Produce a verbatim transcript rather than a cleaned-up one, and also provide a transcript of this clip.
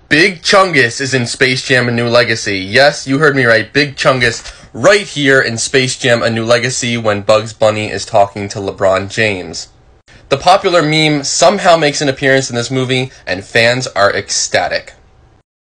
Big Chungus is in Space Jam: A New Legacy. Yes, you heard me right. Big Chungus right here in Space Jam: A New Legacy when Bugs Bunny is talking to LeBron James. The popular meme somehow makes an appearance in this movie, and fans are ecstatic.